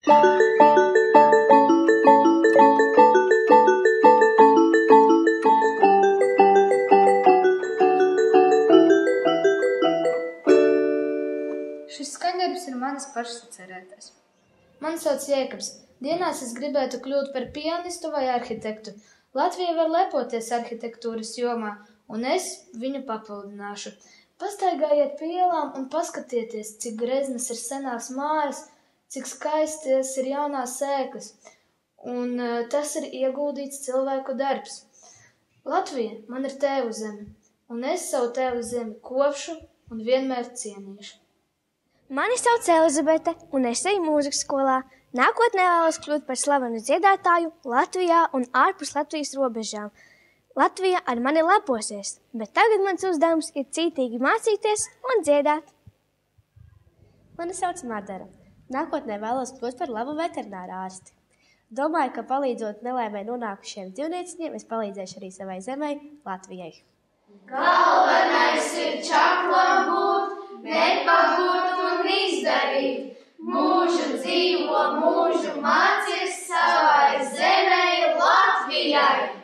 Šis skaņdarbs ir manis pašas cerētais. Mani sauc Jēkabs. Dienās es gribētu kļūt par pianistu vai arhitektu. Latvija var lepoties arhitektūras jomā, un es viņu papildināšu. Pastaigājiet pa ielām un paskatieties, cik greznas ir senās mājas, cik skaistas ir jaunās sēklas. Un tas ir ieguldīts cilvēku darbs. Latvija man ir tēvu zeme, un es savu tēvu zemi kopšu un vienmēr cienīšu. Mani sauc Elizabete, un es eju mūzikas skolā. Nākotnē vēlos kļūt par slavenu dziedātāju Latvijā un ārpus Latvijas robežām. Latvija ar mani leposies, bet tagad mans uzdevums ir cītīgi mācīties un dziedāt. Mani sauc Madara. Nākotnē vēlos kļūt par labu veterināru ārsti. Domāju, ka palīdzot nelaimē nonākušiem dzīvnieciņiem, es palīdzēšu arī savai zemei, Latvijai. Galvenais ir čaklam būt, nepagūt un izdarīt. Mūžu dzīvo, mūžu mācies savai zemei, Latvijai.